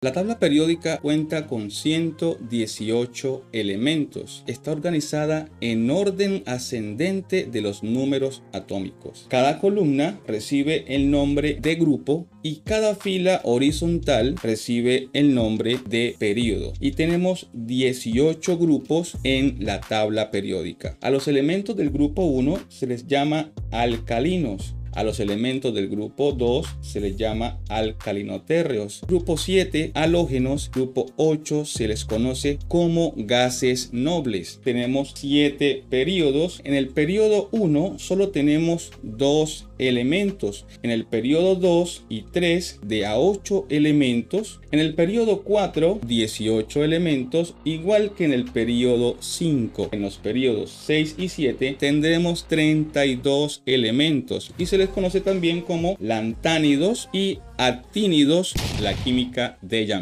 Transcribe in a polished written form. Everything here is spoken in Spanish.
La tabla periódica cuenta con 118 elementos. Está organizada en orden ascendente de los números atómicos. Cada columna recibe el nombre de grupo y cada fila horizontal recibe el nombre de período. Y tenemos 18 grupos en la tabla periódica. A los elementos del grupo 1 se les llama alcalinos. A los elementos del grupo 2 se les llama alcalinotérreos. Grupo 7, halógenos. Grupo 8 se les conoce como gases nobles. Tenemos 7 periodos. En el periodo 1 solo tenemos 2 elementos. En el periodo 2 y 3 de a 8 elementos. En el periodo 4, 18 elementos, igual que en el periodo 5. En los periodos 6 y 7 tendremos 32 elementos y se les conoce también como lantánidos y actínidos, la química de Yamé.